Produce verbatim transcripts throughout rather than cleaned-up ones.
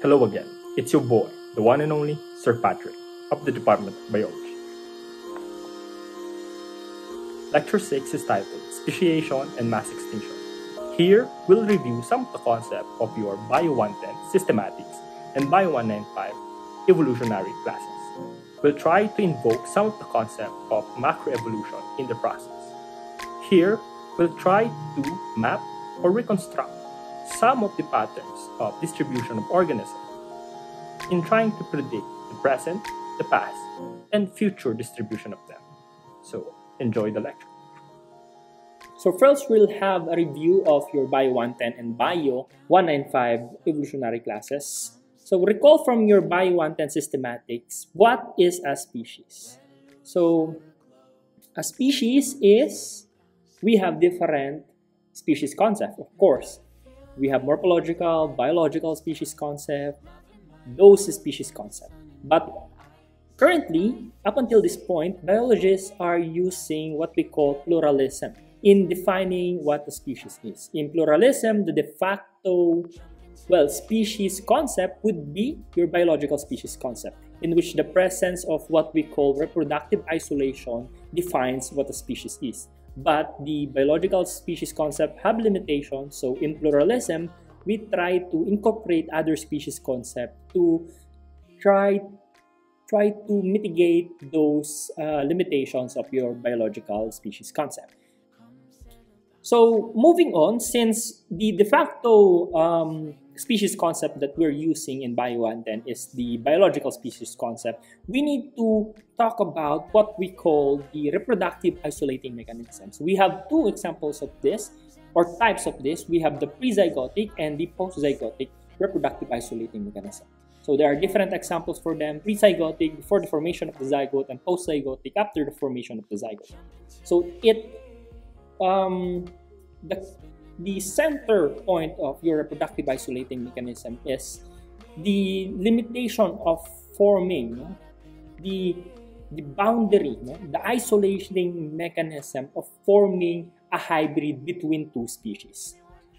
Hello again, it's your boy, the one and only Sir Patrick, of the Department of Biology. Lecture six is titled Speciation and Mass Extinction. Here, we'll review some of the concepts of your Bio one ten systematics and Bio one ninety-five evolutionary classes. We'll try to invoke some of the concepts of macroevolution in the process. Here, we'll try to map or reconstruct some of the patterns of distribution of organisms in trying to predict the present, the past, and future distribution of them. So, enjoy the lecture. So first, we'll have a review of your Bio one ten and Bio one ninety-five evolutionary classes. So recall from your Bio one ten systematics, what is a species? So a species is, we have different species concept, of course. We have morphological, biological species concept, those species concept. But currently, up until this point, biologists are using what we call pluralism in defining what a species is. In pluralism, the de facto, well, species concept would be your biological species concept, in which the presence of what we call reproductive isolation defines what a species is. But the biological species concept have limitations, so in pluralism, we try to incorporate other species concept to try, try to mitigate those uh, limitations of your biological species concept. So moving on, since the de facto um, species concept that we're using in Bio one ten is the biological species concept, we need to talk about what we call the reproductive isolating mechanisms. We have two examples of this, or types of this. We have the prezygotic and the postzygotic reproductive isolating mechanism. So there are different examples for them: prezygotic before the formation of the zygote, and postzygotic after the formation of the zygote. So it um, the The center point of your reproductive isolating mechanism is the limitation of forming no? the, the boundary, no? the isolating mechanism of forming a hybrid between two species.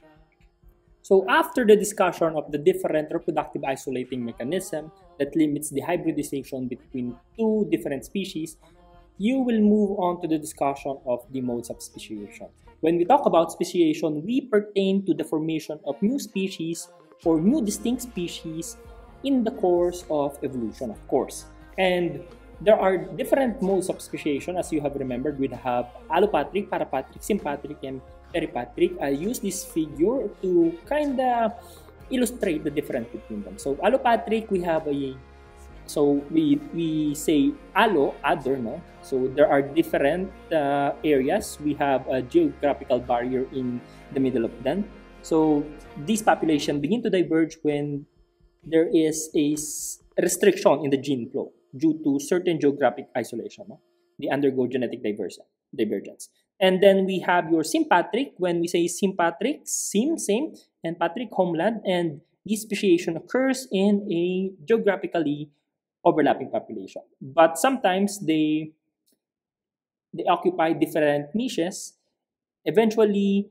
So after the discussion of the different reproductive isolating mechanism that limits the hybridization between two different species, you will move on to the discussion of the modes of speciation. When we talk about speciation, we pertain to the formation of new species or new distinct species in the course of evolution, of course. And there are different modes of speciation, as you have remembered. We have allopatric, parapatric, sympatric, and peripatric. I use this figure to kind of illustrate the difference between them. So allopatric, we have a So we, we say allo, other, no? So there are different uh, areas. We have a geographical barrier in the middle of them. So these populations begin to diverge when there is a restriction in the gene flow due to certain geographic isolation. No? They undergo genetic divergence. And then we have your sympatric. When we say sympatric, sim, same, and patric, homeland. And this speciation occurs in a geographically overlapping population, but sometimes they they occupy different niches. Eventually,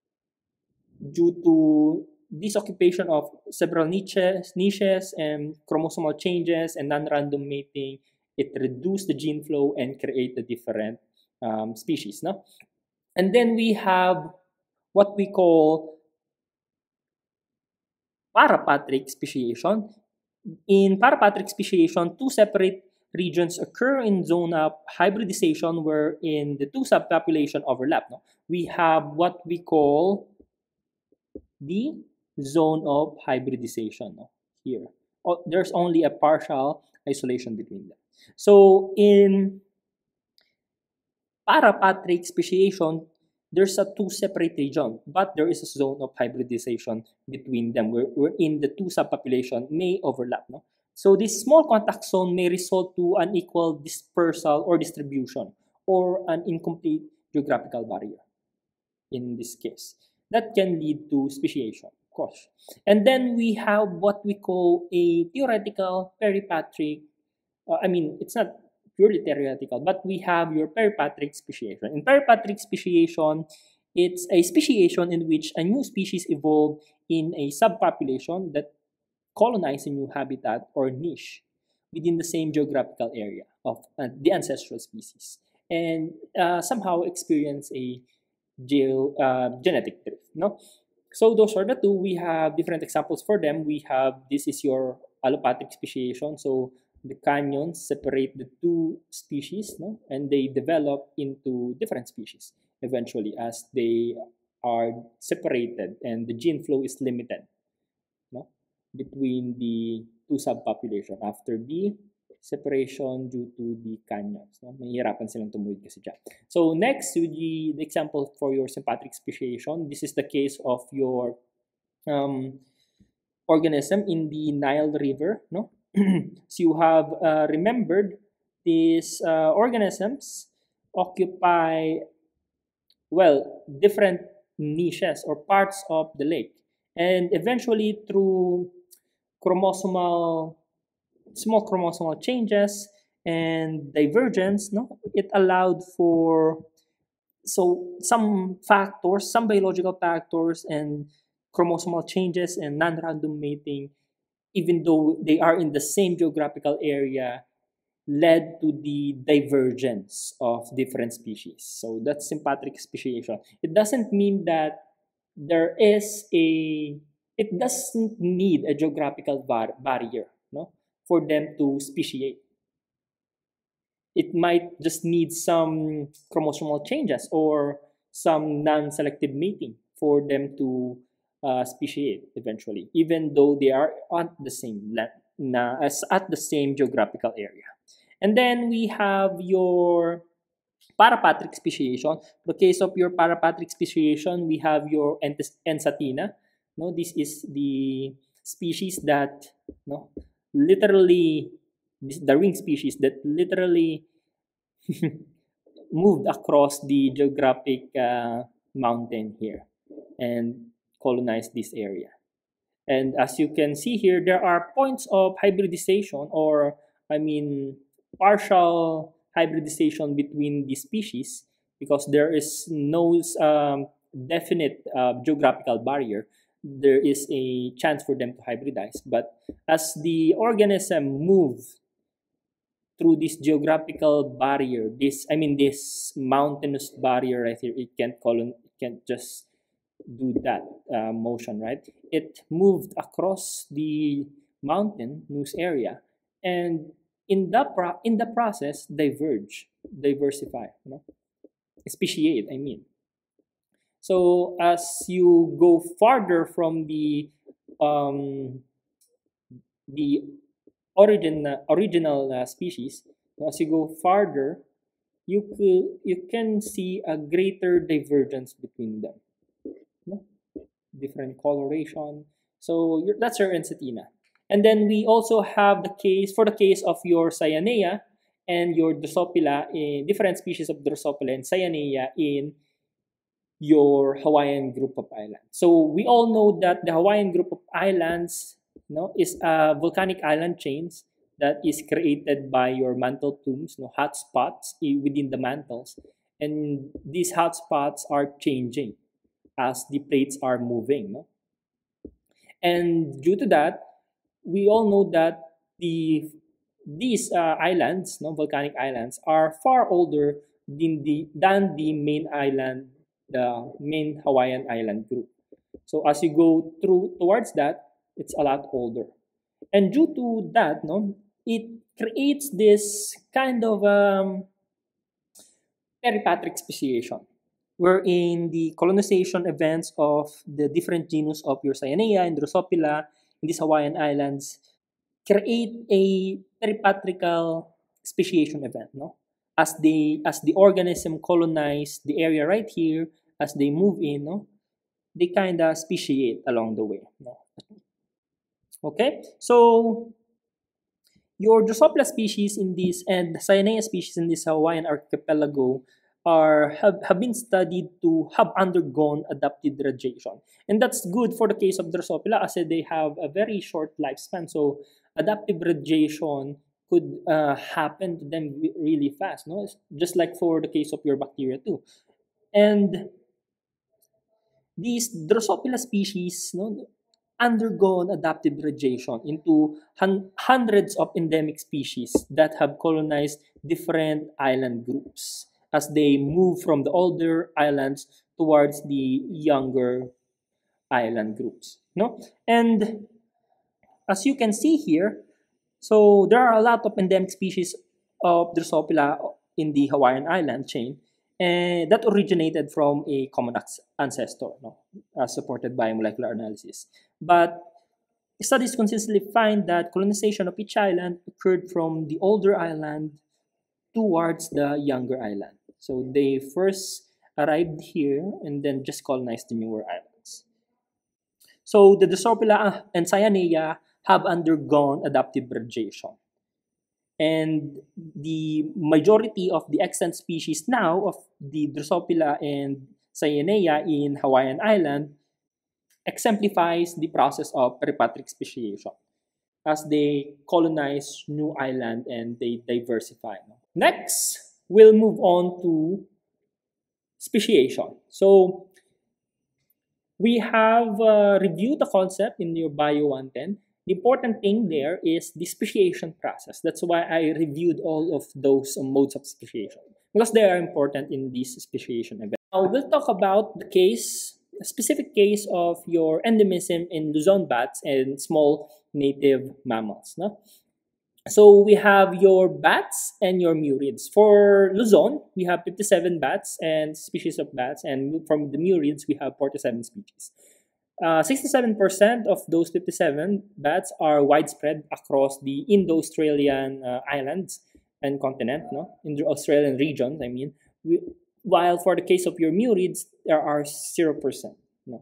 due to this occupation of several niches, niches and chromosomal changes and non-random mating, it reduces the gene flow and create a different um, species. No, and then we have what we call parapatric speciation. In parapatric speciation, two separate regions occur in zone of hybridization wherein the two subpopulation overlap. No? We have what we call the zone of hybridization no? here. Oh, there's only a partial isolation between them. So in parapatric speciation, there's a two separate region, but there is a zone of hybridization between them where, wherein the two subpopulation may overlap. No? So this small contact zone may result to unequal dispersal or distribution or an incomplete geographical barrier in this case. That can lead to speciation, of course. And then we have what we call a theoretical peripatric, uh, I mean, it's not purely theoretical, but we have your peripatric speciation. In peripatric speciation, it's a speciation in which a new species evolved in a subpopulation that colonize a new habitat or niche within the same geographical area of uh, the ancestral species, and uh, somehow experience a geo, uh, genetic drift. No, so those are the two. We have different examples for them. We have, this is your allopathic speciation. So the canyons separate the two species, no, and they develop into different species eventually as they are separated and the gene flow is limited, no, between the two subpopulation after the separation due to the canyons. No? Mahihirapan silang tumuwid kasi dyan. So next, the, the example for your sympatric speciation. This is the case of your um, organism in the Nile River. No, so you have uh, remembered these uh, organisms occupy, well, different niches or parts of the lake, and eventually through chromosomal small chromosomal changes and divergence, no, it allowed for so some factors, some biological factors and chromosomal changes and non-random mating, even though they are in the same geographical area, led to the divergence of different species. So that's sympatric speciation. It doesn't mean that there is a, it doesn't need a geographical bar barrier, no, for them to speciate. It might just need some chromosomal changes or some non-selective mating for them to uh, speciate eventually, even though they are at the same na, as at the same geographical area. And then we have your parapatric speciation. In the case of your parapatric speciation, we have your Ensatina. No, this is the species that, no, literally, this, the ring species that literally moved across the geographic uh, mountain here and colonized this area. And as you can see here, there are points of hybridization, or I mean partial hybridization between the species, because there is no um, definite uh, geographical barrier. There is a chance for them to hybridize. But as the organism move through this geographical barrier, this I mean this mountainous barrier right here, it can't colon, it can't just do that uh, motion, right? It moved across the mountainous area, and in the pro in the process diverge, diversify, you know, speciate, I mean. So as you go farther from the um, the origin uh, original uh, species, as you go farther, you could you can see a greater divergence between them. No? Different coloration. So you're, that's your Ensatina. And then we also have the case for the case of your Cyanea and your Drosophila, in different species of Drosophila and Cyanea in your Hawaiian group of islands. So we all know that the Hawaiian group of islands, you know, is a volcanic island chains that is created by your mantle plumes, you know, hot spots within the mantles, and these hot spots are changing as the plates are moving. No? And due to that, we all know that the these uh, islands, no, volcanic islands, are far older than the than the main island, the main Hawaiian island group. So as you go through towards that, it's a lot older, and due to that, no, it creates this kind of um, peripatric speciation, wherein the colonization events of the different genus of your Cyanea and Drosophila in these Hawaiian islands create a peripatrical speciation event, no? As they as the organism colonize the area right here, as they move in, no, they kind of speciate along the way, no? Okay, so your Drosophila species in this and Cyanea species in this Hawaiian archipelago are have, have been studied to have undergone adaptive radiation, and that's good for the case of Drosophila, as they have a very short lifespan. So adaptive radiation could uh, happen to them really fast, no? Just like for the case of your bacteria too. And these Drosophila species, no, undergone adaptive radiation into hun hundreds of endemic species that have colonized different island groups as they move from the older islands towards the younger island groups. No? And as you can see here, so there are a lot of endemic species of Drosophila in the Hawaiian island chain, and that originated from a common ancestor, no, as supported by molecular analysis. But studies consistently find that colonization of each island occurred from the older island towards the younger island. So they first arrived here and then just colonized the newer islands. So the Drosophila and Cyanea have undergone adaptive radiation. And the majority of the extant species now of the Drosophila and Cyanea in Hawaiian Island exemplifies the process of peripatric speciation as they colonize new island and they diversify. Next, we'll move on to speciation. So we have uh, reviewed the concept in your Bio one ten. The important thing there is the speciation process. That's why I reviewed all of those uh, modes of speciation, because they are important in this speciation event. Now we'll talk about the case, a specific case of your endemism in Luzon bats and small native mammals. No? So we have your bats and your murids. For Luzon, we have fifty-seven bats and species of bats, and from the murids, we have forty-seven species. sixty-seven percent uh, of those fifty-seven bats are widespread across the Indo-Australian uh, islands and continent, no? In the Australian regions, I mean. We, while for the case of your murids, there are zero percent. No?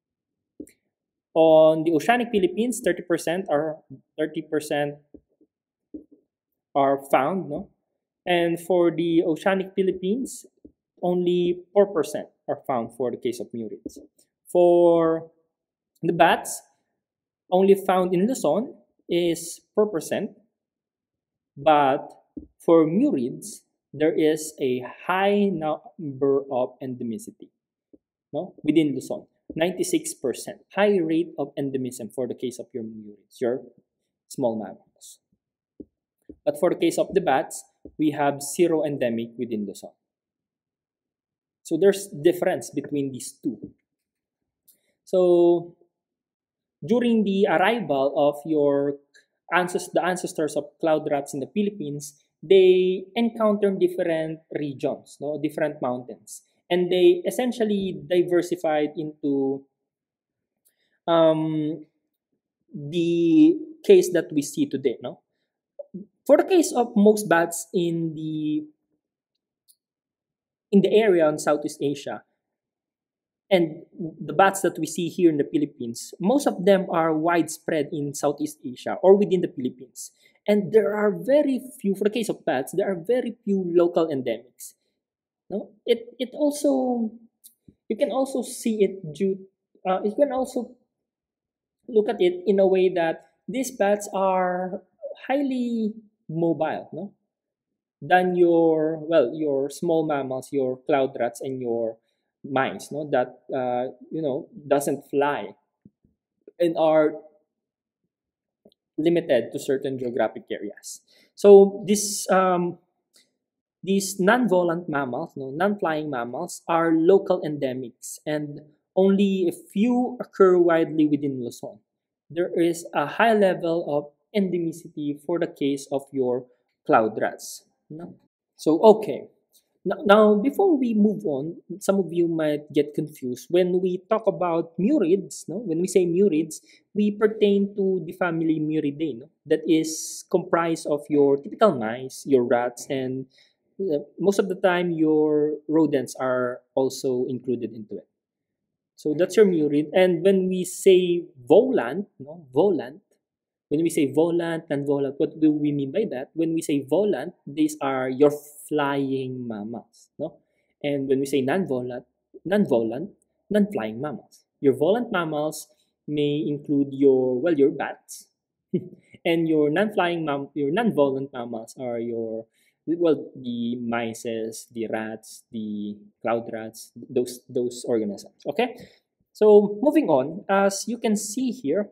On the oceanic Philippines, thirty percent are thirty percent are found, no? And for the oceanic Philippines, only four percent are found for the case of murids. For the bats, only found in Luzon is four percent, but for murids, there is a high number of endemicity, no? Within Luzon, ninety-six percent, high rate of endemism for the case of your murids, your small mammals. But for the case of the bats, we have zero endemic within Luzon. So there's difference between these two. So during the arrival of your ancestors, the ancestors of cloud rats in the Philippines, they encountered different regions, no, different mountains, and they essentially diversified into um, the case that we see today. No, for the case of most bats in the in the area in Southeast Asia, and the bats that we see here in the Philippines, most of them are widespread in Southeast Asia or within the Philippines. And there are very few, for the case of bats, there are very few local endemics. No? It, it also, you can also see it due, uh, you can also look at it in a way that these bats are highly mobile, no? Than your, well, your small mammals, your cloud rats and your mice, no, that uh, you know, doesn't fly and are limited to certain geographic areas. So this um, these non-volant mammals, no, non-flying mammals, are local endemics, and only a few occur widely within Luzon. There is a high level of endemicity for the case of your cloud rats. No? So okay. Now, before we move on, some of you might get confused. When we talk about murids, no? When we say murids, we pertain to the family Muridae, no? That is comprised of your typical mice, your rats, and uh, most of the time your rodents are also included into it. So that's your murid. And when we say volant, no? Volant, when we say volant and volant, what do we mean by that? When we say volant, these are your flying mammals, no? And when we say non-volant, non-volant, non-flying mammals. Your volant mammals may include your, well, your bats, and your non-flying mam, your non-volant mammals are your, well, the mices, the rats, the cloud rats, those those organisms. Okay. So moving on, as you can see here,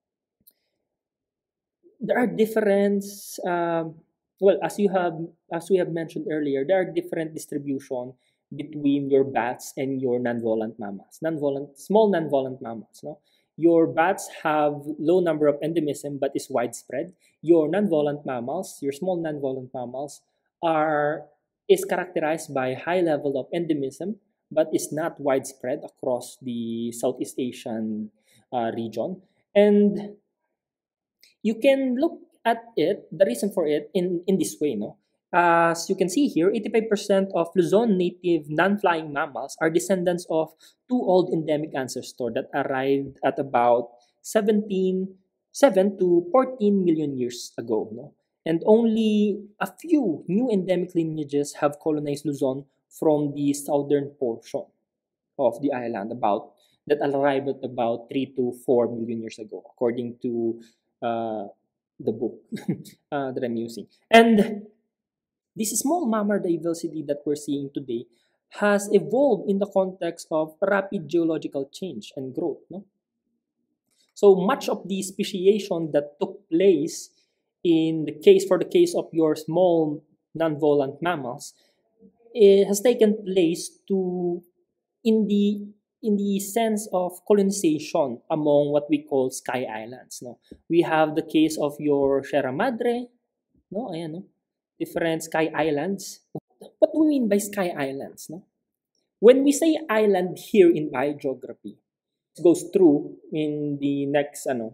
there are different, um, well, as you have, as we have mentioned earlier, there are different distribution between your bats and your non-volant mammals, non-volant, small non-volant mammals. No, your bats have low number of endemism but is widespread. Your non-volant mammals, your small non-volant mammals, are is characterized by high level of endemism but is not widespread across the Southeast Asian uh, region. And you can look at it, the reason for it, in, in this way. No? As you can see here, eighty-five percent of Luzon native non-flying mammals are descendants of two old endemic ancestors that arrived at about seventeen, seven to fourteen million years ago. No? And only a few new endemic lineages have colonized Luzon from the southern portion of the island, about that arrived at about three to four million years ago, according to uh, the book uh, that I'm using. And this small mammal diversity that we're seeing today has evolved in the context of rapid geological change and growth. No? So much of the speciation that took place in the case, for the case of your small non-volant mammals, it has taken place to in the in the sense of colonization among what we call sky islands. No, we have the case of your Sierra Madre. No, ayan, no, different sky islands. What do we mean by sky islands? No, when we say island here in biogeography, it goes through in the next. Ano,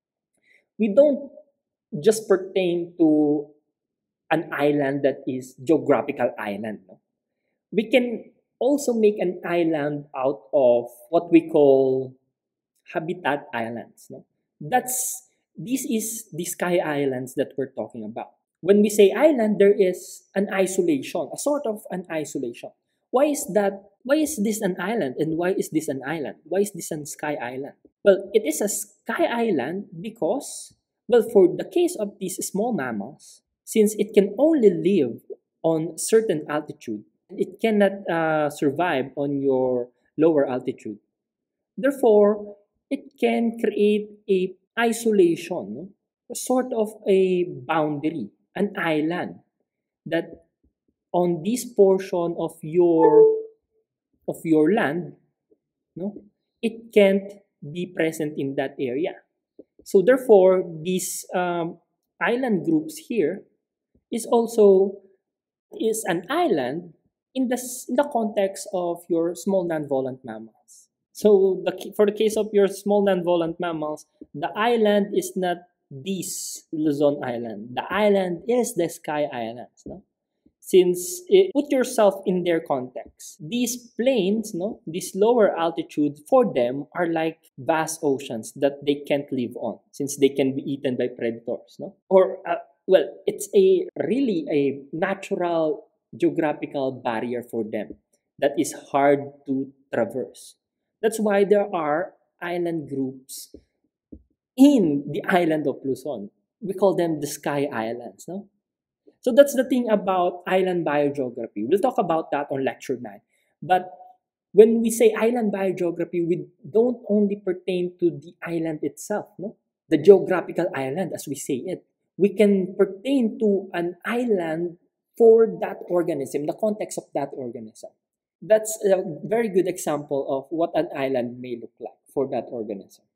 we don't just pertain to an island that is geographical island. No? We can also make an island out of what we call habitat islands. No? That's this is the sky islands that we're talking about. When we say island, there is an isolation, a sort of an isolation. Why is that? Why is this an island, and why is this an island? Why is this a sky island? Well, it is a sky island because, well, for the case of these small mammals, since it can only live on certain altitude, it cannot uh, survive on your lower altitude. Therefore, it can create a isolation, a sort of a boundary, an island that on this portion of your of your land, no, it can't be present in that area. So therefore, these um, island groups here is also is an island in the, in the context of your small non-volant mammals. So the, for the case of your small non-volant mammals, the island is not this Luzon island. The island is the sky islands. No? Since it, put yourself in their context. These plains, no, this lower altitude for them are like vast oceans that they can't live on, since they can be eaten by predators. No? Or uh, well, it's a really a natural geographical barrier for them that is hard to traverse. That's why there are island groups in the island of Luzon. We call them the sky islands. No? So that's the thing about island biogeography. We'll talk about that on lecture nine. But when we say island biogeography, we don't only pertain to the island itself, no? The geographical island, as we say it. We can pertain to an island for that organism, the context of that organism. That's a very good example of what an island may look like for that organism.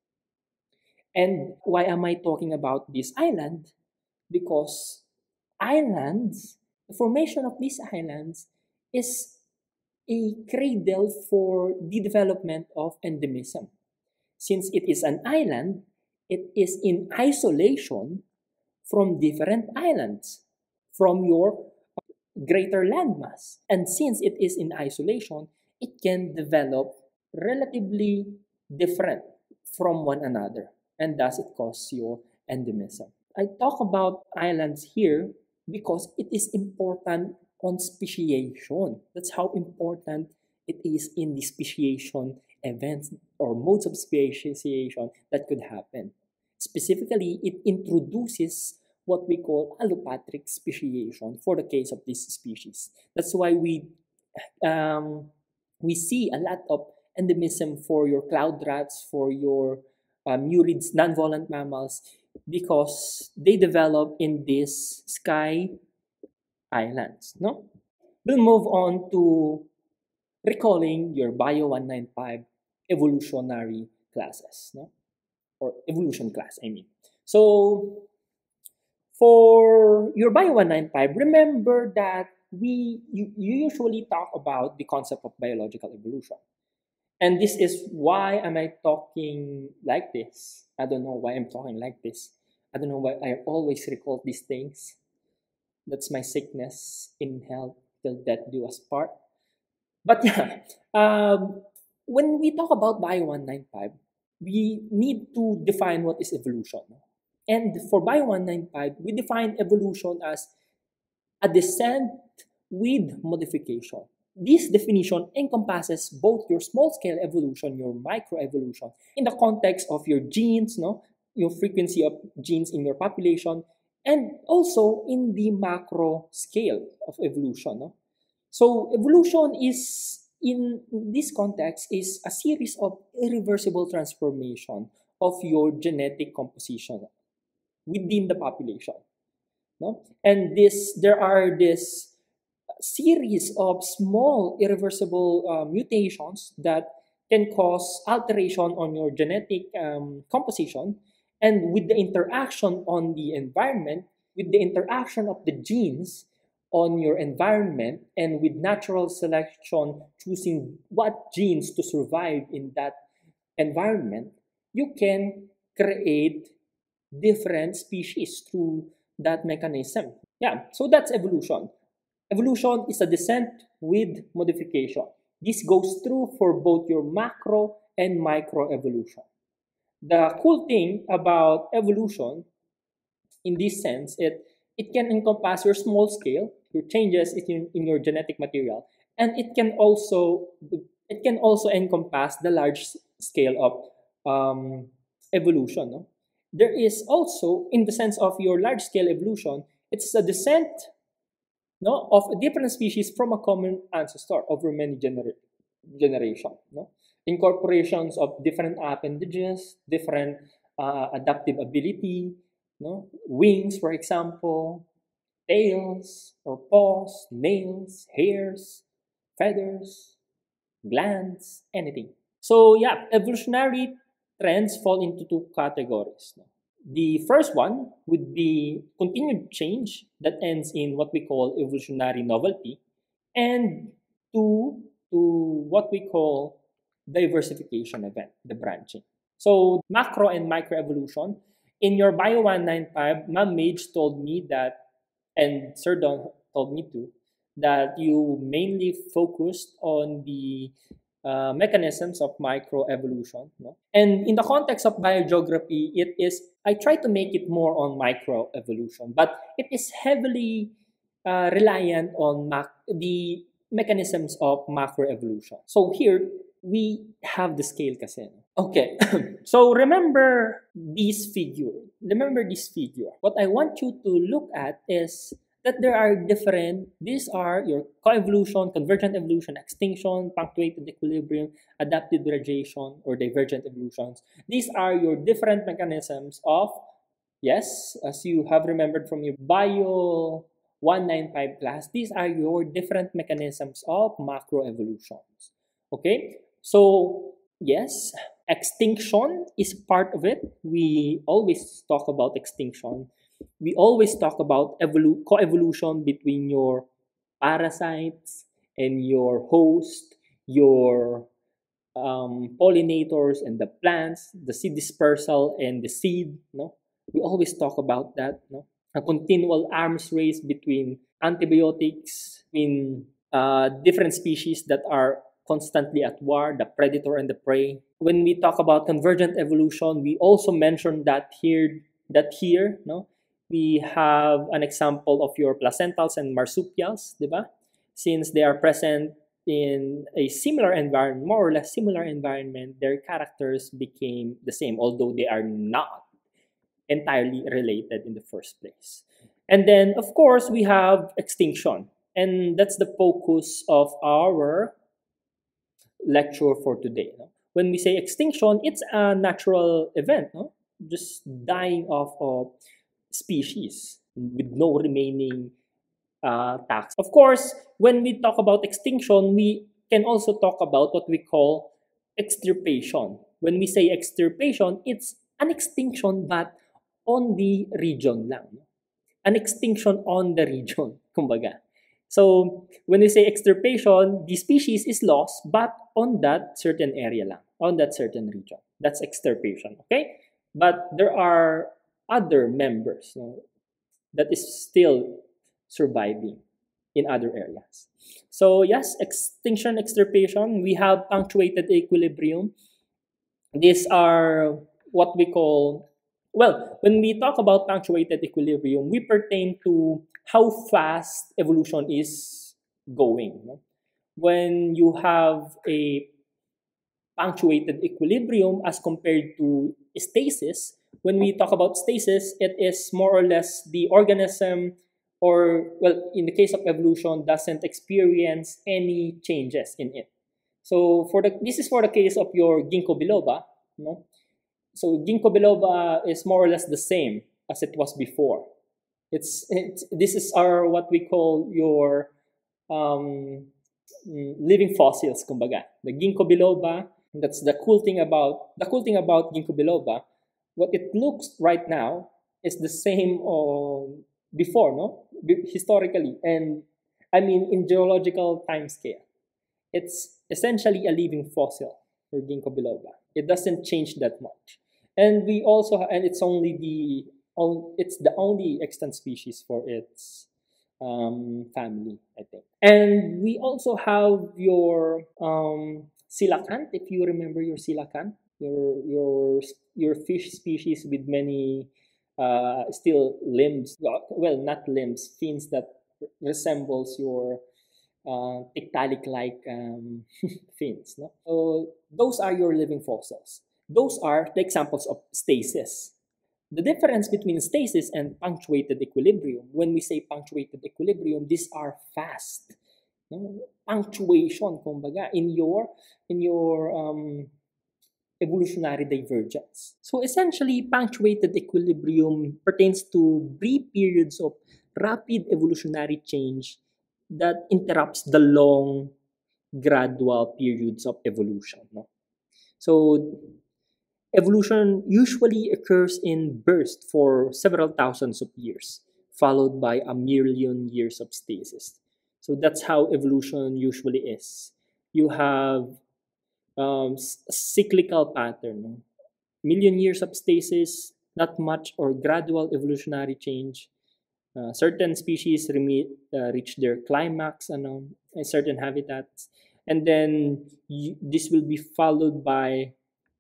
And why am I talking about this island? Because islands, the formation of these islands is a cradle for the development of endemism. Since it is an island, it is in isolation from different islands, from your greater landmass. And since it is in isolation, it can develop relatively different from one another, and thus it causes your endemism. I talk about islands here because it is important on speciation. That's how important it is in the speciation events or modes of speciation that could happen. Specifically, it introduces what we call allopatric speciation for the case of this species. That's why we um, we see a lot of endemism for your cloud rats, for your uh, murids, non-volant mammals, because they develop in these sky islands. No, we'll move on to recalling your Bio one ninety-five evolutionary classes, no, or evolution class, I mean. So for your Bio one ninety-five, remember that we you, you usually talk about the concept of biological evolution. And this is why am I talking like this? I don't know why I'm talking like this. I don't know why I always recall these things. That's my sickness in health till death do us part. But yeah, um, when we talk about Bio one ninety-five, we need to define what is evolution. And for Bio one ninety-five, we define evolution as a descent with modification. This definition encompasses both your small-scale evolution, your microevolution, in the context of your genes, no, your frequency of genes in your population, and also in the macro scale of evolution. No? So evolution is, in this context, is a series of irreversible transformation of your genetic composition within the population. No? And this, there are this series of small irreversible uh, mutations that can cause alteration on your genetic um, composition, and with the interaction on the environment, with the interaction of the genes on your environment, and with natural selection choosing what genes to survive in that environment, you can create different species through that mechanism. Yeah, so that's evolution. Evolution is a descent with modification. This goes through for both your macro and micro evolution. The cool thing about evolution, in this sense, it, it can encompass your small scale, your changes in, in your genetic material, and it can also it can also encompass the large scale of um, evolution. No? There is also, in the sense of your large scale evolution, it's a descent, no, of a different species from a common ancestor over many genera generations. No? Incorporations of different appendages, different uh, adaptive ability, no? Wings, for example, tails or paws, nails, hairs, feathers, glands, anything. So yeah, evolutionary trends fall into two categories. No? The first one would be continued change that ends in what we call evolutionary novelty, and two, to what we call diversification event, the branching. So macro and microevolution. In your Bio one ninety-five, Ma'am Mage told me that, and Sir Don told me too, that you mainly focused on the uh, mechanisms of microevolution. No? And in the context of biogeography, it is, I try to make it more on microevolution, but it is heavily uh, reliant on mac the mechanisms of macroevolution. So here, we have the scale kasi. Okay, so remember this figure. Remember this figure. What I want you to look at is that there are different, these are your coevolution, convergent evolution, extinction, punctuated equilibrium, adaptive radiation, or divergent evolutions. These are your different mechanisms of, yes, as you have remembered from your Bio one ninety-five class, these are your different mechanisms of macroevolutions. Okay, so yes, extinction is part of it. We always talk about extinction. We always talk about evolu coevolution between your parasites and your host, your um, pollinators and the plants, the seed dispersal and the seed. No, we always talk about that. No, a continual arms race between antibiotics, in uh, different species that are constantly at war, the predator and the prey. When we talk about convergent evolution, we also mention that here, that here, no, we have an example of your placentals and marsupials, diba? Since they are present in a similar environment, more or less similar environment, their characters became the same, although they are not entirely related in the first place. And then, of course, we have extinction. And that's the focus of our lecture for today. No? When we say extinction, it's a natural event, no? Just dying off of species with no remaining uh, tax. Of course, when we talk about extinction, we can also talk about what we call extirpation. When we say extirpation, it's an extinction but on the region lang. An extinction on the region, kumbaga. So, when we say extirpation, the species is lost but on that certain area lang, on that certain region. That's extirpation, okay? But there are other members, no, that is still surviving in other areas. So yes, extinction, extirpation, we have punctuated equilibrium. These are what we call, well, when we talk about punctuated equilibrium, we pertain to how fast evolution is going. No? When you have a punctuated equilibrium as compared to stasis, when we talk about stasis, it is more or less the organism, or, well, in the case of evolution, doesn't experience any changes in it. So for the this is for the case of your ginkgo biloba. No? So ginkgo biloba is more or less the same as it was before. It's, it's this is our what we call your um, living fossils, kumbaga. The ginkgo biloba. That's the cool thing about the cool thing about ginkgo biloba. What it looks right now is the same uh, before, no? Historically, and I mean in geological time scale. It's essentially a living fossil for ginkgo biloba. It doesn't change that much, and we also and it's only the it's the only extant species for its um, family, I think. And we also have your um, coelacanth, if you remember your coelacanth, your your your fish species with many uh, still limbs, well, not limbs, fins that resembles your uh, tictalic-like um, fins. No? So those are your living fossils. Those are the examples of stasis. The difference between stasis and punctuated equilibrium, when we say punctuated equilibrium, these are fast. No? Punctuation, kumbaga, in your, in your um, evolutionary divergence. So essentially, punctuated equilibrium pertains to brief periods of rapid evolutionary change that interrupts the long, gradual periods of evolution. No? So evolution usually occurs in bursts for several thousands of years, followed by a million years of stasis. So that's how evolution usually is. You have um, a cyclical pattern. No? Million years of stasis, not much or gradual evolutionary change. Uh, certain species remi- uh, reach their climax ano, in certain habitats. And then you, this will be followed by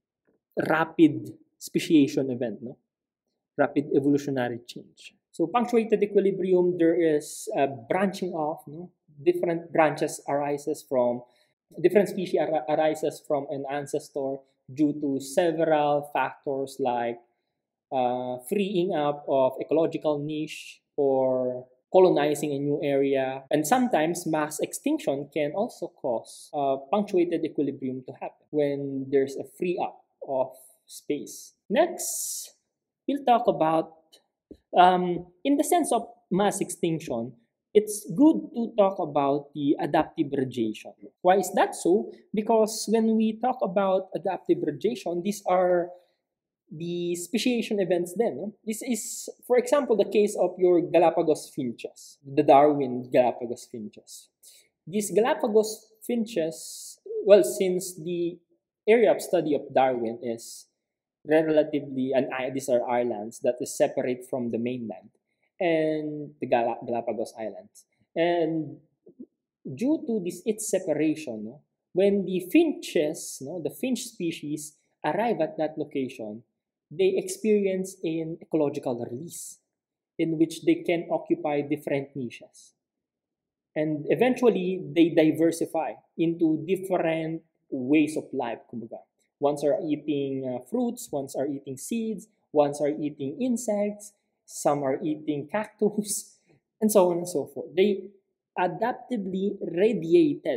rapid speciation event, no? Rapid evolutionary change. So punctuated equilibrium, there is a branching off, no? Different branches arises from, different species ar- arises from an ancestor due to several factors like uh, freeing up of ecological niche or colonizing a new area. And sometimes mass extinction can also cause uh, punctuated equilibrium to happen when there's a free up of space. Next, we'll talk about, um, in the sense of mass extinction, it's good to talk about the adaptive radiation. Why is that so? Because when we talk about adaptive radiation, these are the speciation events then. No? This is, for example, the case of your Galapagos finches, the Darwin Galapagos finches. These Galapagos finches, well, since the area of study of Darwin is relatively, and these are islands that is separate from the mainland and the Gal- Galapagos Islands. And due to this its separation, no, when the finches, no, the finch species arrive at that location, they experience an ecological release in which they can occupy different niches. And eventually, they diversify into different ways of life. Kumbaga. Ones are eating uh, fruits, ones are eating seeds, ones are eating insects, some are eating cactus, and so on and so forth. They adaptively radiated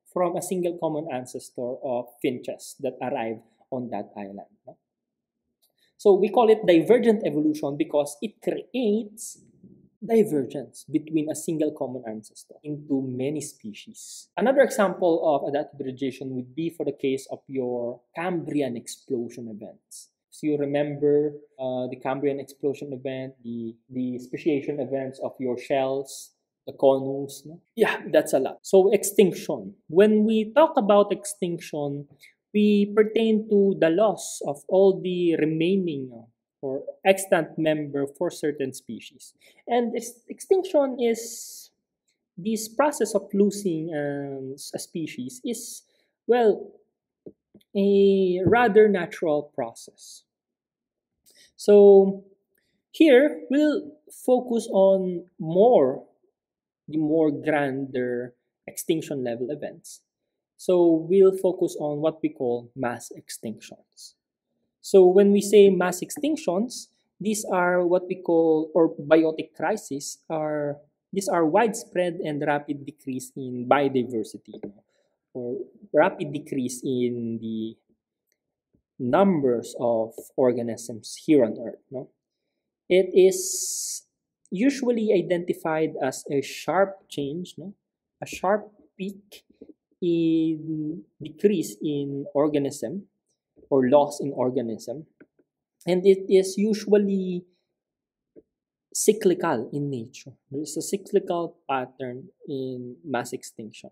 from a single common ancestor of finches that arrived on that island. No? So we call it divergent evolution because it creates divergence between a single common ancestor into many species. Another example of adaptive hybridization would be for the case of your Cambrian explosion events. So you remember uh, the Cambrian explosion event, the, the speciation events of your shells, the conus. No? Yeah, that's a lot. So extinction. When we talk about extinction, we pertain to the loss of all the remaining or extant member for certain species. And ex extinction is this process of losing um, a species is, well, a rather natural process. So here we'll focus on more the more grander extinction level events. So we'll focus on what we call mass extinctions. So when we say mass extinctions, these are what we call, or biotic crises, are these are widespread and rapid decrease in biodiversity, or rapid decrease in the numbers of organisms here on Earth. No? It is usually identified as a sharp change, no? A sharp peak in decrease in organism or loss in organism, and it is usually cyclical in nature. There is a cyclical pattern in mass extinction.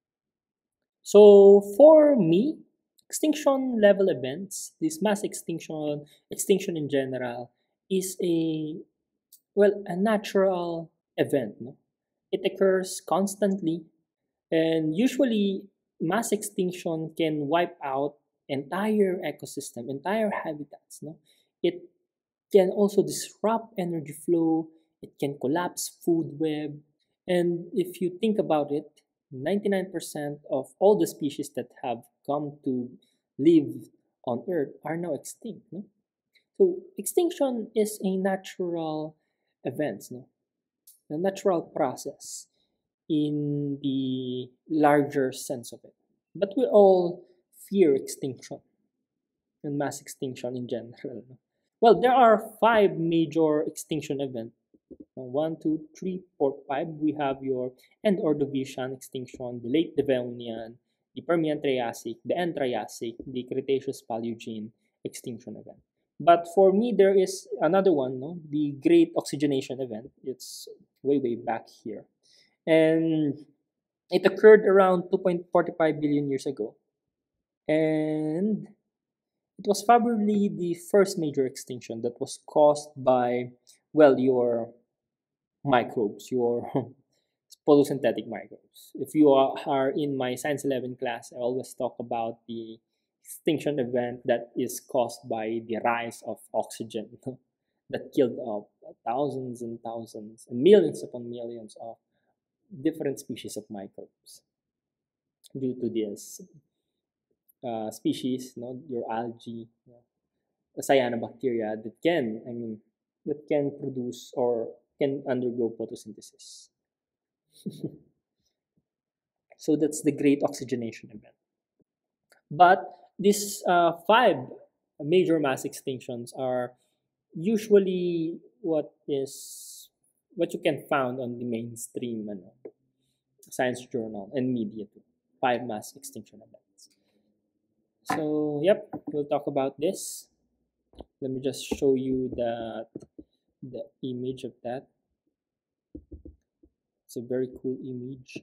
So for me, extinction level events, this mass extinction, extinction in general, is a, well, a natural event. No? It occurs constantly, and usually mass extinction can wipe out entire ecosystem, entire habitats. No? It can also disrupt energy flow, it can collapse food web, and if you think about it, ninety-nine percent of all the species that have come to live on Earth are now extinct. No? So extinction is a natural event, no? A natural process in the larger sense of it. But we all fear extinction and mass extinction in general. No? Well, there are five major extinction events. One, two, three, four, five. We have your end Ordovician extinction, the late Devonian, the Permian Triassic, the end Triassic, the Cretaceous Paleogene extinction event. But for me, there is another one, no? The Great Oxygenation event. It's way, way back here. And it occurred around two point four five billion years ago. And it was probably the first major extinction that was caused by, well, your microbes, your photosynthetic microbes. If you are in my Science eleven class, I always talk about the extinction event that is caused by the rise of oxygen that killed off thousands and thousands and millions upon millions of different species of microbes due to this uh, species, you know, your algae, you know, cyanobacteria that can, I mean, that can produce or can undergo photosynthesis. So that's the Great Oxygenation event. But these uh, five major mass extinctions are usually what is what you can find on the mainstream ano, science journal and media too. Five mass extinction events. So yep, we'll talk about this. Let me just show you the the image of that. It's a very cool image.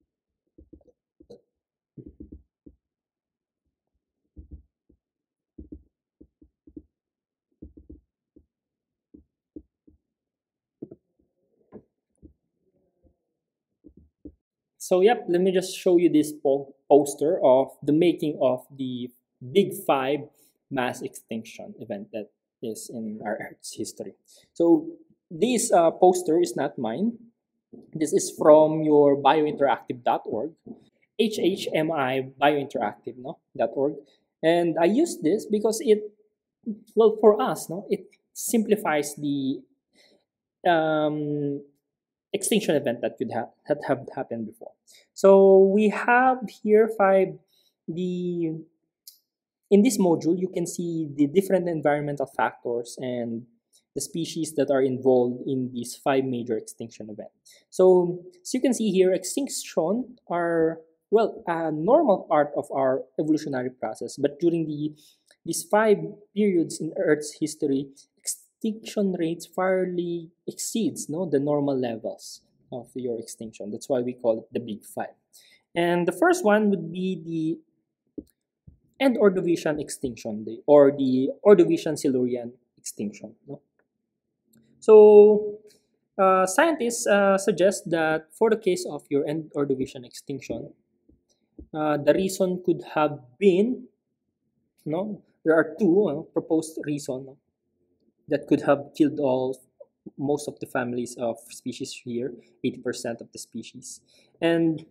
So yep, let me just show you this po poster of the making of the Big Five mass extinction event that is in our Earth's history. So this uh, poster is not mine. This is from your biointeractive dot org, H H M I biointeractive no dot org, and I use this because it, well, for us, no, it simplifies the um, extinction event that could have that have happened before. So we have here five the in this module you can see the different environmental factors and the species that are involved in these five major extinction events. So as you can see here, extinction are well a normal part of our evolutionary process, but during the these five periods in Earth's history, extinction rates fairly exceeds no the normal levels of your extinction. That's why we call it the Big Five. And the first one would be the end Ordovician extinction, the, or the Ordovician Silurian extinction. No? So uh, scientists uh, suggest that for the case of your end Ordovician extinction, uh, the reason could have been no there are two uh, proposed reasons no, that could have killed all most of the families of species here, eighty percent of the species. And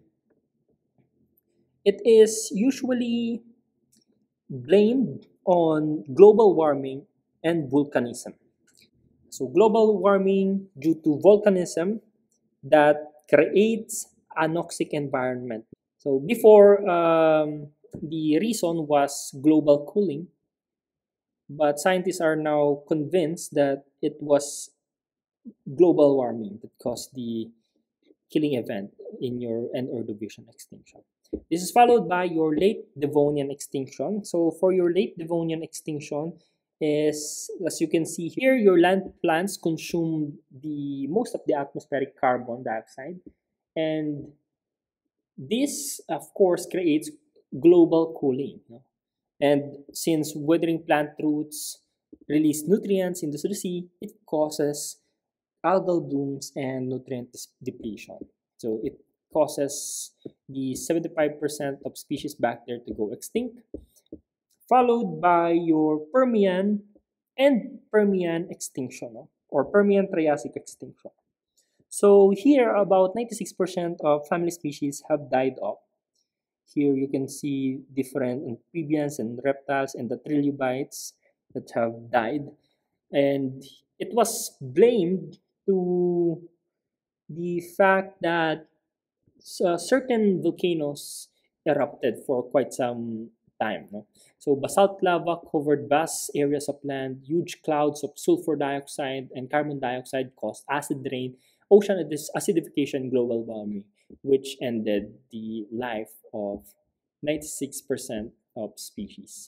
it is usually blamed on global warming and volcanism. So global warming due to volcanism that creates anoxic environment. So before, um, the reason was global cooling, but scientists are now convinced that it was global warming that caused the killing event in your end Ordovician extinction. This is followed by your late Devonian extinction. So for your late Devonian extinction is, as you can see here, your land plants consume the most of the atmospheric carbon dioxide, and this of course creates global cooling. And since withering plant roots release nutrients into the sea, it causes algal blooms and nutrient depletion. So it causes the seventy-five percent of species back there to go extinct, followed by your Permian and Permian extinction, or Permian Triassic extinction. So here, about ninety-six percent of family species have died off. Here you can see different amphibians and reptiles and the trilobites that have died. And it was blamed to the fact that uh, certain volcanoes erupted for quite some time. No? So basalt lava covered vast areas of land, huge clouds of sulfur dioxide and carbon dioxide caused acid rain, ocean acidification, global warming, which ended the life of ninety-six percent of species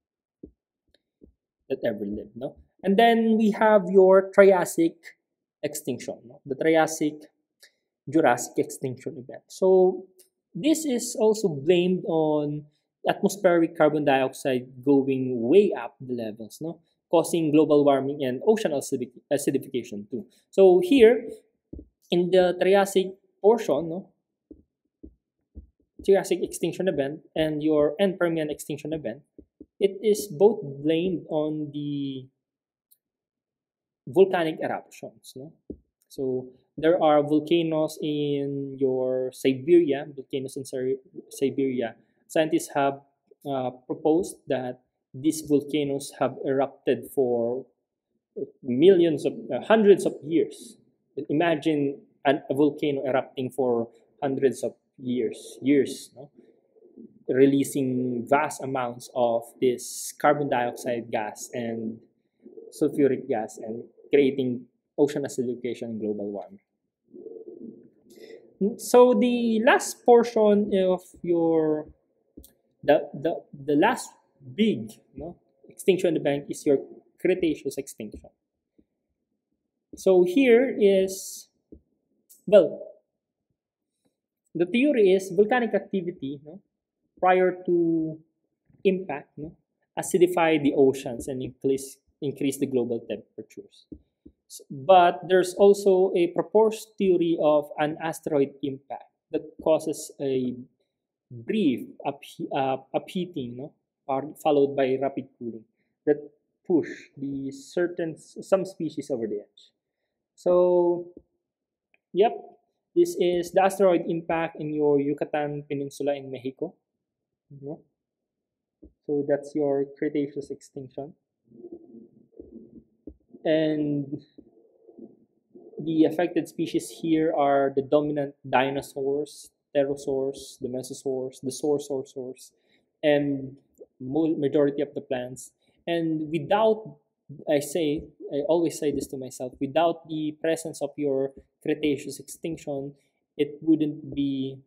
that ever lived. No? And then we have your Triassic extinction, no? The Triassic Jurassic extinction event. So this is also blamed on atmospheric carbon dioxide going way up the levels, no? Causing global warming and ocean acidification too. So here, in the Triassic portion, no, Triassic extinction event and your end Permian extinction event, it is both blamed on the volcanic eruptions. No? So there are volcanoes in your Siberia, volcanoes in Siberia. Scientists have uh, proposed that these volcanoes have erupted for millions of, uh, hundreds of years. Imagine an, a volcano erupting for hundreds of years, years, no? Releasing vast amounts of this carbon dioxide gas and sulfuric gas and creating ocean acidification and global warming. So the last portion of your the the, the last big no, extinction event is your Cretaceous extinction. So here is, well, the theory is volcanic activity no, prior to impact no, acidify the oceans and increase increase the global temperatures. But there's also a proposed theory of an asteroid impact that causes a brief up, uh, upheating, no? Followed by rapid cooling that push the certain some species over the edge. So, yep, this is the asteroid impact in your Yucatan Peninsula in Mexico. No? So that's your Cretaceous extinction. And the affected species here are the dominant dinosaurs, pterosaurs, the mesosaurs, the saurosaurs, and majority of the plants. And without, I say, I always say this to myself, without the presence of your Cretaceous extinction, it wouldn't be,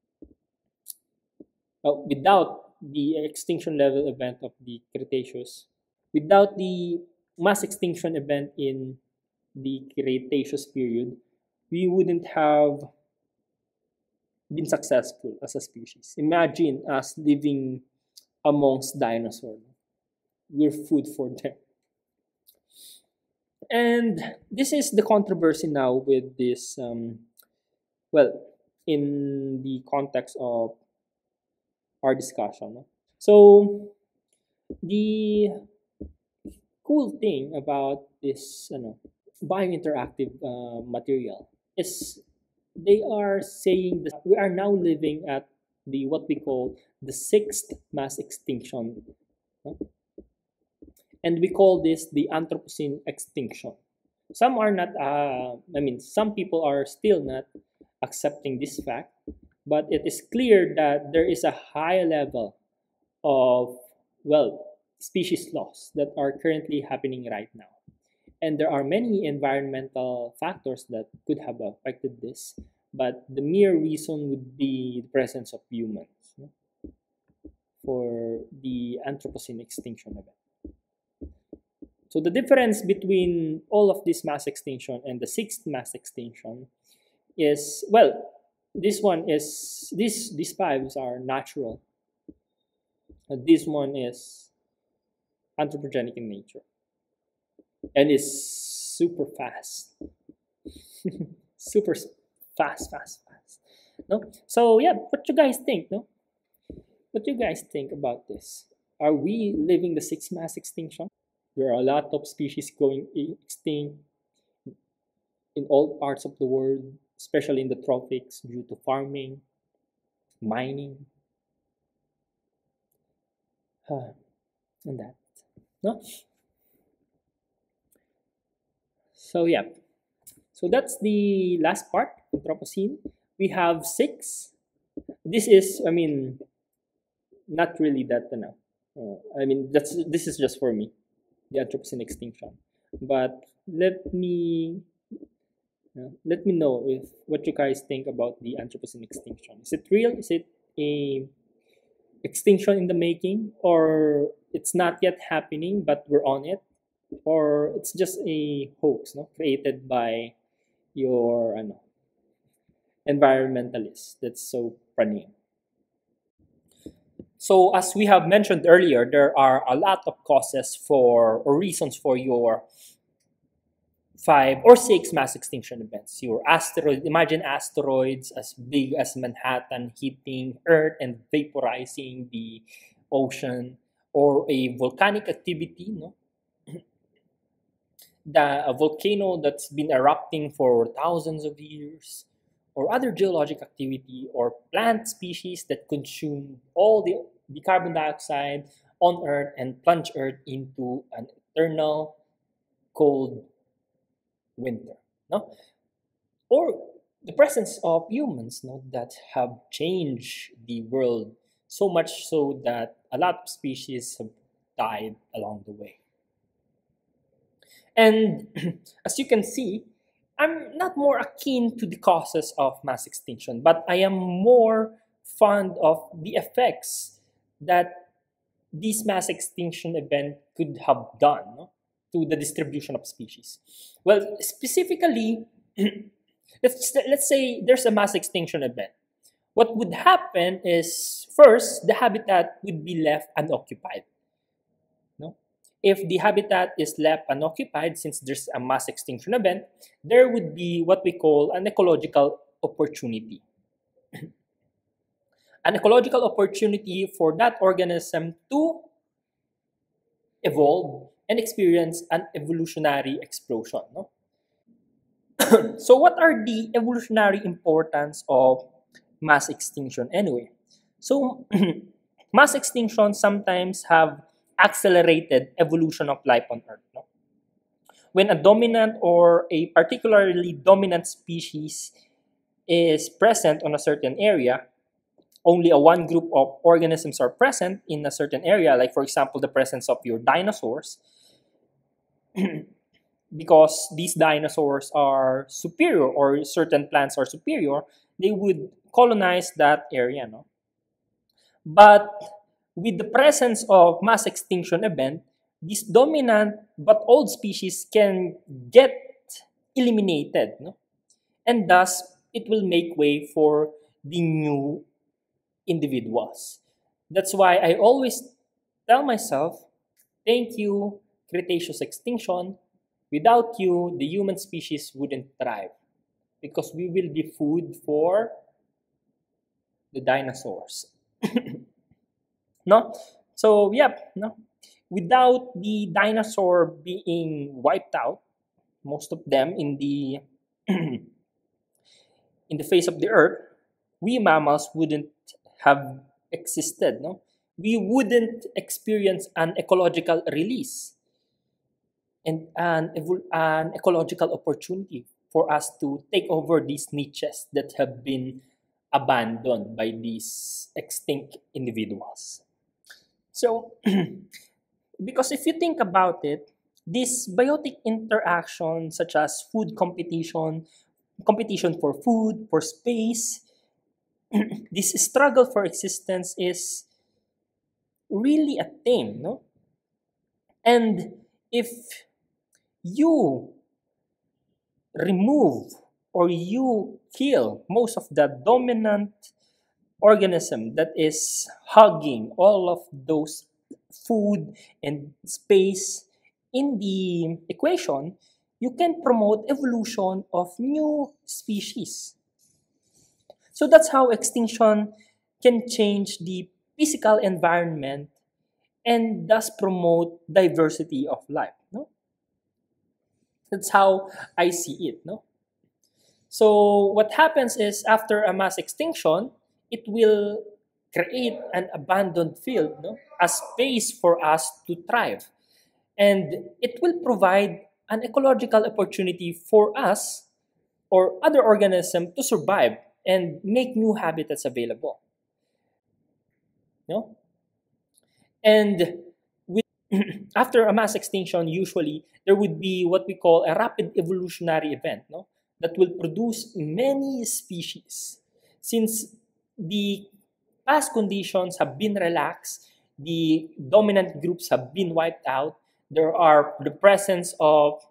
uh, without the extinction level event of the Cretaceous, without the mass extinction event in the Cretaceous period, we wouldn't have been successful as a species. Imagine us living amongst dinosaurs. We're food for them. And this is the controversy now with this, um, well, in the context of our discussion. So, the cool thing about this you know, biointeractive uh, material is they are saying that we are now living at the what we call the sixth mass extinction. No? And we call this the Anthropocene extinction. Some are not, uh, I mean, some people are still not accepting this fact, but it is clear that there is a high level of, well, species loss that are currently happening right now. And there are many environmental factors that could have affected this, but the mere reason would be the presence of humans no? for the Anthropocene extinction event. So the difference between all of this mass extinction and the sixth mass extinction is, well, this one is, this, these fives are natural. And this one is anthropogenic in nature. And is super fast. super fast, fast, fast. No? So yeah, what you guys think, no? What do you guys think about this? Are we living the sixth mass extinction? There are a lot of species going extinct in all parts of the world, especially in the tropics due to farming, mining, uh, and that. No? So yeah, so that's the last part, Anthropocene. We have six. This is, I mean, not really that, no. Uh, I mean, that's this is just for me, the Anthropocene extinction. But let me uh, let me know if what you guys think about the Anthropocene extinction. Is it real? Is it a extinction in the making, or it's not yet happening but we're on it? Or it's just a hoax no? created by your ano, environmentalists that's so praying. So as we have mentioned earlier, there are a lot of causes for or reasons for your five or six mass extinction events. Your asteroid, imagine asteroids as big as Manhattan hitting Earth and vaporizing the ocean, or a volcanic activity, no? The, a volcano that's been erupting for thousands of years, or other geologic activity, or plant species that consume all the, the carbon dioxide on Earth and plunge Earth into an eternal cold winter. No? Or the presence of humans no, that have changed the world so much so that a lot of species have died along the way. And as you can see, I'm not more akin to the causes of mass extinction, but I am more fond of the effects that this mass extinction event could have done no, to the distribution of species. Well, specifically, let's, let's say there's a mass extinction event. What would happen is, first, the habitat would be left unoccupied. If the habitat is left unoccupied, since there's a mass extinction event, there would be what we call an ecological opportunity. An ecological opportunity for that organism to evolve and experience an evolutionary explosion. No? So what are the evolutionary importance of mass extinction anyway? So mass extinction sometimes have accelerated evolution of life on Earth. No? when a dominant or a particularly dominant species is present on a certain area, only a one group of organisms are present in a certain area, like for example, the presence of your dinosaurs, because these dinosaurs are superior or certain plants are superior, they would colonize that area. No? But with the presence of mass extinction event, this dominant but old species can get eliminated. No? And thus, it will make way for the new individuals. That's why I always tell myself, thank you, Cretaceous extinction. Without you, the human species wouldn't thrive because we will be food for the dinosaurs. No? So, yeah, no? Without the dinosaur being wiped out, most of them in the in the face of the earth, we mammals wouldn't have existed. No? We wouldn't experience an ecological release and an, an ecological opportunity for us to take over these niches that have been abandoned by these extinct individuals. So, because if you think about it, this biotic interaction such as food competition, competition for food, for space, this struggle for existence is really a thing, no? And if you remove or you kill most of the dominant organism that is hugging all of those food and space in the equation, you can promote evolution of new species. So that's how extinction can change the physical environment and thus promote diversity of life. No? That's how I see it. No? So what happens is after a mass extinction, it will create an abandoned field, no? A space for us to thrive. And it will provide an ecological opportunity for us or other organisms to survive and make new habitats available. No? And with, after a mass extinction, usually there would be what we call a rapid evolutionary event, no? That will produce many species. Since the past conditions have been relaxed, the dominant groups have been wiped out, there are the presence of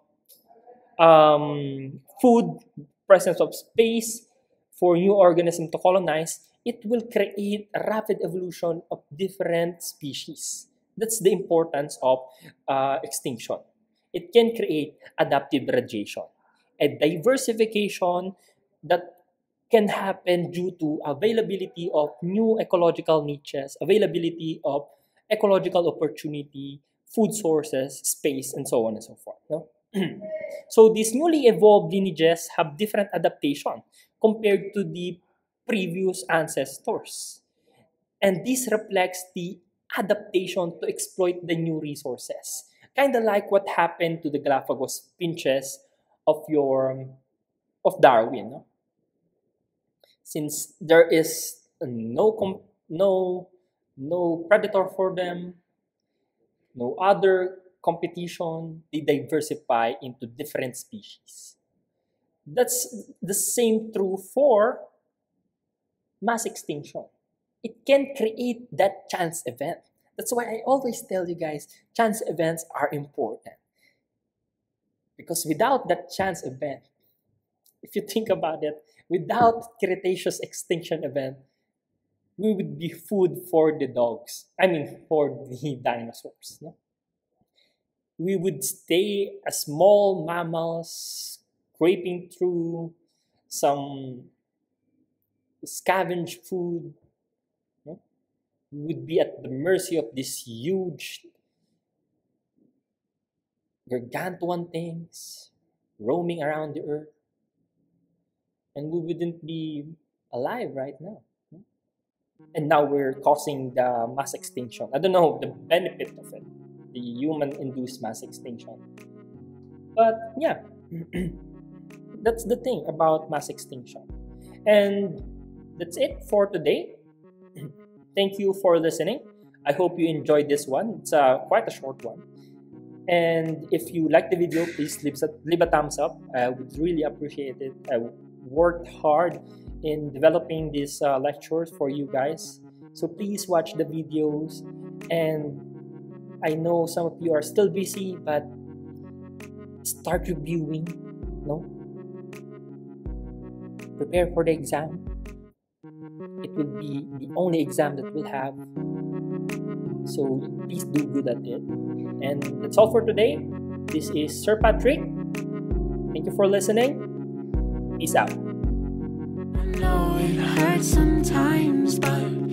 um, food, presence of space for new organisms to colonize, it will create a rapid evolution of different species. That's the importance of uh, extinction. It can create adaptive radiation, a diversification that can happen due to availability of new ecological niches, availability of ecological opportunity, food sources, space, and so on and so forth. No? So these newly evolved lineages have different adaptation compared to the previous ancestors. And this reflects the adaptation to exploit the new resources. Kind of like what happened to the Galapagos finches of your of Darwin. No? Since there is no com- no no predator for them, no other competition, they diversify into different species. That's the same true for mass extinction. It can create that chance event. That's why I always tell you guys, chance events are important. Because without that chance event, if you think about it, without Cretaceous extinction event, we would be food for the dogs. I mean, for the dinosaurs. No? We would stay as small mammals, scraping through some scavenged food. No? We would be at the mercy of these huge, gargantuan things roaming around the earth. And we wouldn't be alive right now. And now we're causing the mass extinction. I don't know the benefit of it, the human-induced mass extinction. But yeah, that's the thing about mass extinction. And that's it for today. Thank you for listening. I hope you enjoyed this one. It's uh, quite a short one. And if you like the video, please leave a, leave a thumbs up. I would really appreciate it. I worked hard in developing these uh, lectures for you guys. So please watch the videos. And I know some of you are still busy, but start reviewing. No? Prepare for the exam. It will be the only exam that we'll have. So please do good at it. And that's all for today. This is Sir Patrick. Thank you for listening. Peace out. I know it hurts sometimes, but